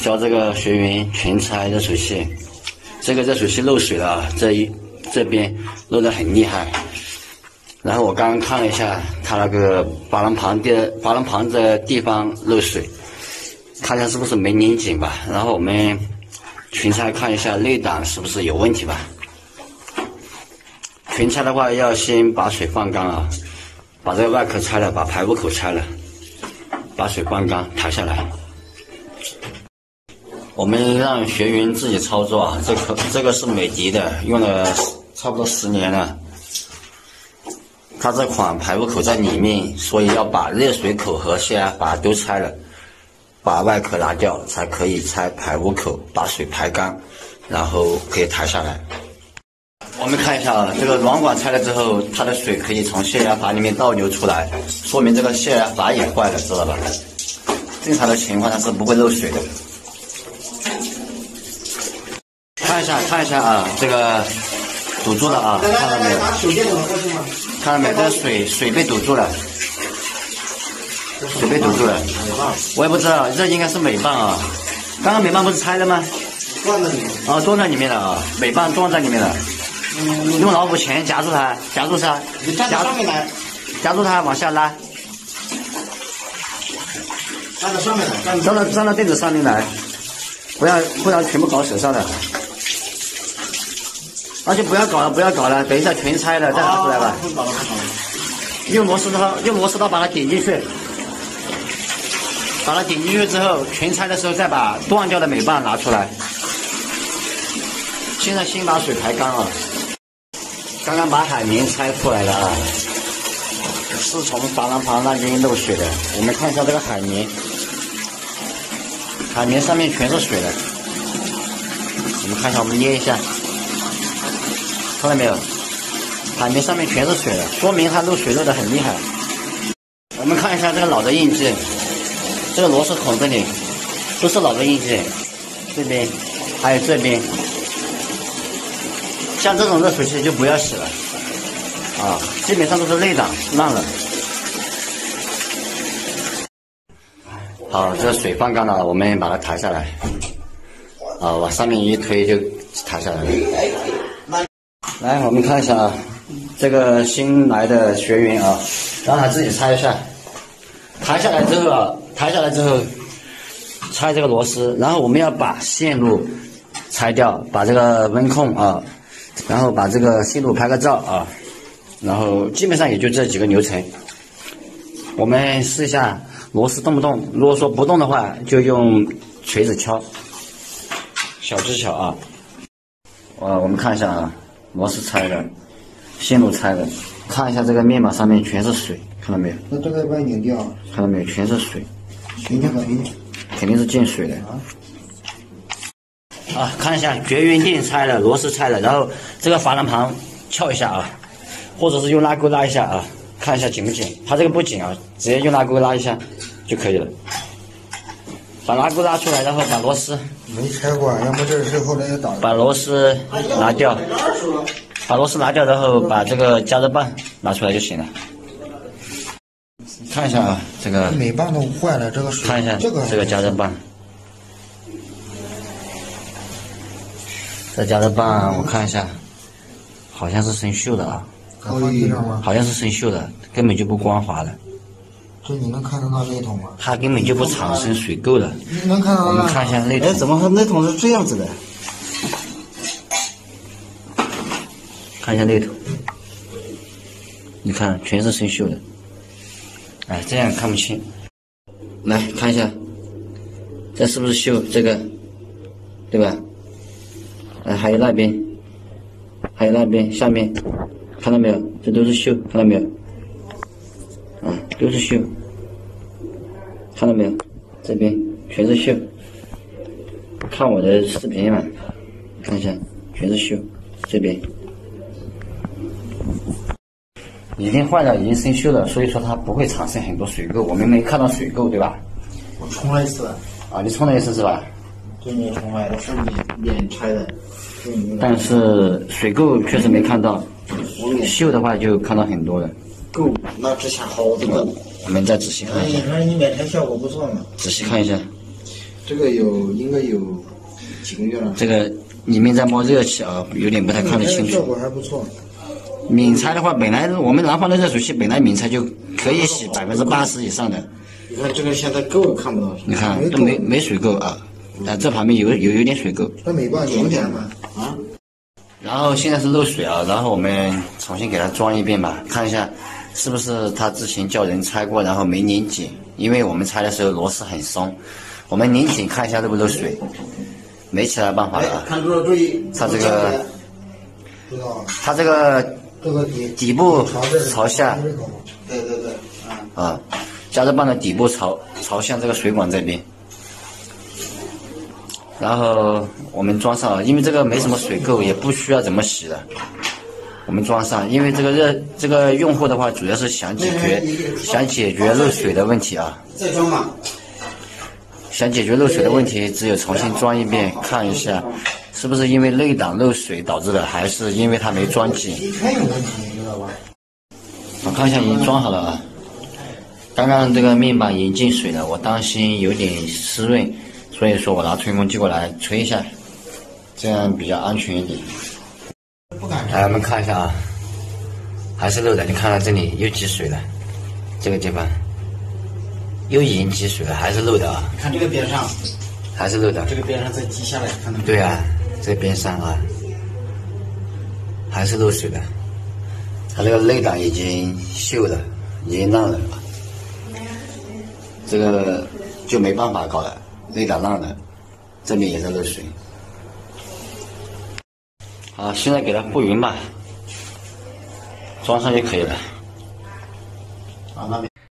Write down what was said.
教这个学员全拆热水器，这个热水器漏水了啊，这边漏得很厉害。然后我刚刚看了一下，它那个珐琅旁的地方漏水，看一下是不是没拧紧吧。然后我们全拆看一下内胆是不是有问题吧。全拆的话要先把水放干啊，把这个外壳拆了，把排污口拆了，把水放干，抬下来。我们让学员自己操作啊，这个是美的的，用了差不多10年了。它这款排污口在里面，所以要把热水口和泄压阀都拆了，把外壳拿掉，才可以拆排污口，把水排干，然后可以抬下来。我们看一下啊，这个软管拆了之后，它的水可以从泄压阀里面倒流出来，说明这个泄压阀也坏了，知道吧？正常的情况它是不会漏水的。看一下啊，这个堵住了啊，看到没有？看到没有？这个水被堵住了，水被堵住了。我也不知道，这应该是镁棒啊。刚刚镁棒不是拆了吗？装在里面。哦，装在里面了啊，镁棒装在里面了。用老虎钳夹住它，夹住它，夹住它往下拉。站到上面来，站到垫子上面来，不然全部搞手上了。那就不要搞了，等一下全拆了再拿出来吧。用螺丝刀把它顶进去，之后，全拆的时候再把断掉的镁棒拿出来。现在先把水排干了。刚刚把海绵拆出来了啊，是从珐琅旁那边漏水的。我们看一下这个海绵上面全是水的。我们看一下，我们捏一下。看到没有？海绵上面全是水了，说明它漏水漏得很厉害。我们看一下这个老的印记，这个螺丝孔这里都是老的印记，这边还有这边。像这种热水器就不要洗了啊，基本上都是内胆烂了。好，这个水放干了，我们把它抬下来，啊，往上面一推就抬下来了。来，我们看一下啊，这个新来的学员啊，让他自己拆一下。抬下来之后，拆这个螺丝，然后我们要把线路拆掉，把这个温控啊，然后把这个线路拍个照啊，然后基本上也就这几个流程。我们试一下螺丝动不动，如果说不动的话，就用锤子敲，小技巧啊。我们看一下啊。螺丝拆了，线路拆了，看一下这个面板上面全是水，看到没有？ 那这个把它拧掉， 看到没有？全是水，肯定是进水的。啊，看一下绝缘垫拆了，螺丝拆了，然后这个珐琅旁撬一下啊，或者是用拉钩拉一下啊，看一下紧不紧。它这个不紧啊，直接用拉钩拉一下就可以了。把拉钩拉出来，然后把螺丝没拆过，要么这是后来也打。 把螺丝拿掉，然后把这个加热棒拿出来就行了。看一下啊，这个镁棒都坏了，这个水。 看一下这个加热棒，这加热棒我看一下，好像是生锈的啊。好像是生锈的，根本就不光滑了。 这你能看得到内筒吗？ 它根本就不产生水垢了。 你能看到？ 我们看一下内筒。 哎，怎么内筒是这样子的？ 看一下内筒，你看全是生锈的。哎，这样看不清。来看一下，这是不是锈？这个，对吧？还有那边，下面，看到没有？这都是锈，看到没有？都是锈，看到没有？这边全是锈。看我的视频嘛，看一下，全是锈，这边已经坏了，已经生锈了，所以说它不会产生很多水垢。我们没看到水垢，对吧？ 我冲了一次。 啊，你冲了一次是吧？ 对面冲坏的，是你脸拆的。 但是水垢确实没看到，锈的话就看到很多了。 够，那之前好多个。 我们再仔细看一下。 你说你买台效果不错嘛？ 仔细看一下， 这个应该有几个月了。 这个里面在冒热气啊，有点不太看得清楚。 效果还不错。 抿柴的话，本来我们南方的热水器本来抿柴就可以洗80%以上的。 你看这个现在够看不到。 你看都没水垢啊，但这旁边有点水垢。 那没办法，有点嘛啊。 然后现在是漏水啊，然后我们重新给它装一遍吧，看一下是不是他之前叫人拆过，然后没拧紧，因为我们拆的时候螺丝很松，我们拧紧看一下漏不漏水，没其他办法了啊。 看住了，注意。 它这个，它这个底部朝下， 对， 啊，加热棒的底部朝向这个水管这边。然后我们装上，因为这个没什么水垢，也不需要怎么洗的。我们装上，因为这个用户的话，主要是想解决漏水的问题啊。 再装嘛。 想解决漏水的问题，只有重新装一遍，看一下是不是因为内档漏水导致的，还是因为它没装紧。我看一下已经装好了啊。刚刚这个面板已经进水了，我担心有点湿润。所以说我拿吹风机过来吹一下，这样比较安全一点。来，我们看一下啊，还是漏的。你看到这里又积水了，这个地方又已经积水了，还是漏的啊。 看这个边上， 还是漏的。 这个边上再积下来，看到没？ 对啊，这边上啊，还是漏水的。它这个内档已经锈了，已经烂了，这个就没办法搞了。内档烂了，这边也在漏水。好，现在给它复匀吧，装上就可以了。 啊，那边。